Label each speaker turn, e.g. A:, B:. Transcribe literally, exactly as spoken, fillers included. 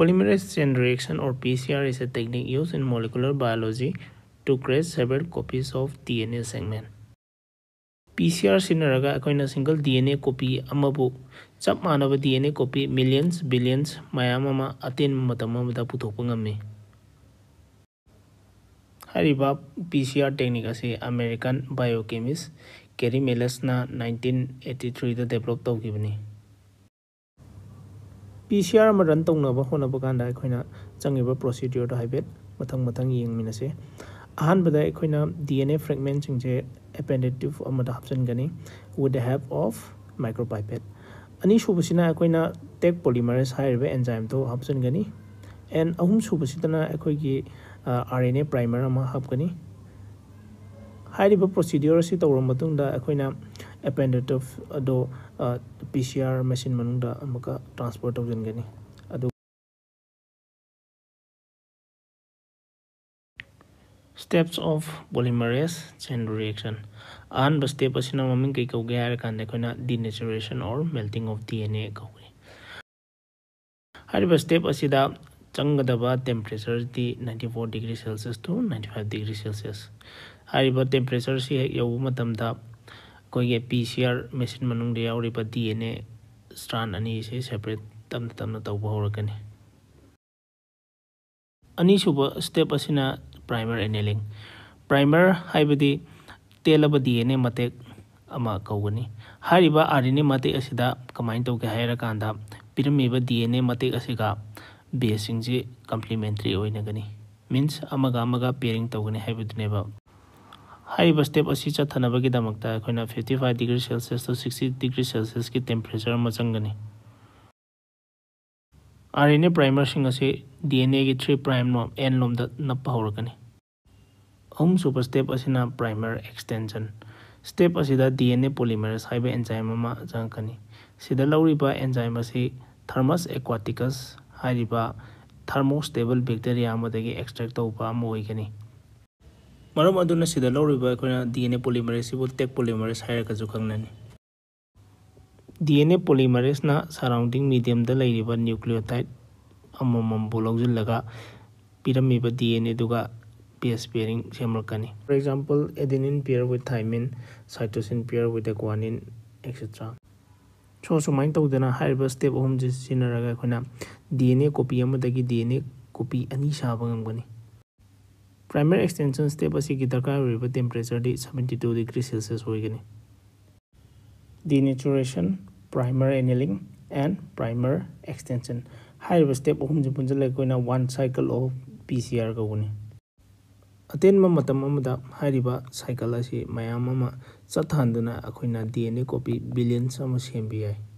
A: Polymerase chain reaction or P C R is a technique used in molecular biology to create several copies of D N A segment. P C R sinaraga akoina single D N A copy amabu chap manaba D N A copy millions billions mayam ama atin matam amada puthokpa ngammi. Hariba P C R technique ase American biochemist Kerry Meles na nineteen eighty-three da develop tawgibani. P C R ama run tawnaba honaba kanda akoina changiba procedure do haibet mathang mathang yengminase. Ahanbada akoina D N A fragment chingje appendage amada hapchangani with the help of micropipette. Ani subasina akoina tech polymerase hairiba enzyme to hapchangani and ahum subasitana akoigi uh, R N A primer ama hapgani. Hairiba procedure si tawra matungda akoina appendage do uh, P C R machine manungda amaka transport tawjangani. Steps of polymerase chain reaction. Ahanba step asina maming kai kauge haira kanda akoina denaturation or melting of D N A kauge. Hariba step asida changadaba temperature di ninety-four degrees Celsius to ninety-five degrees Celsius. Hariba temperature si yawu matamda koige P C R machine manungda yauriba D N A strand ani se separate tamna tamna tawba horakani. Ani suba step asina primer annealing. Primer haibadi telaba D N A matek ama kaugani. Hariba R N A matek asida kamain tawge haira kanda piramiba D N A matek asiga base singje complementary oinagani. Means amaga amaga pairing tawgani haibaduneba. Hariba step asi chathanabagi damakta akoina fifty-five degrees Celsius to sixty degrees Celsius ki temperature ma changani. R N A primer sing ase D N A ki three prime nom N nom da nappa horakani. Ahum super step asina primer extension. Step asida D N A polymerase haiba enzyme ama jangkani. Sida lauriba enzyme ase Thermus aquaticus hariba thermostable bacteria amadagi extract tawba ama oigani. Maram aduna sida lauriba akoina D N A polymerase ibu tech polymerase hairaka ju khangnani. D N A polymerase na surrounding medium da lairiba nucleotide amamam bu lawjillaga piramiba D N A duga base pairing semakani. For example, adenine pair with thymine, cytosine pair with the guanine, et cetera. So sumain tawdana hariba step ahum jinaraga akoina D N A copy amadagi D N A copy ani saba ngamgani. Primer extension step asigi darkar oiriba temperature di seventy-two degrees Celsius oigani. Denaturation, primer annealing, and primer extension. Hariba step ahum jinpunjala akoina one cycle of P C R kawani. Atenma matam amada hariba cycle asi mayam ama chathanduna akoina D N A copy billions ama sembi ai.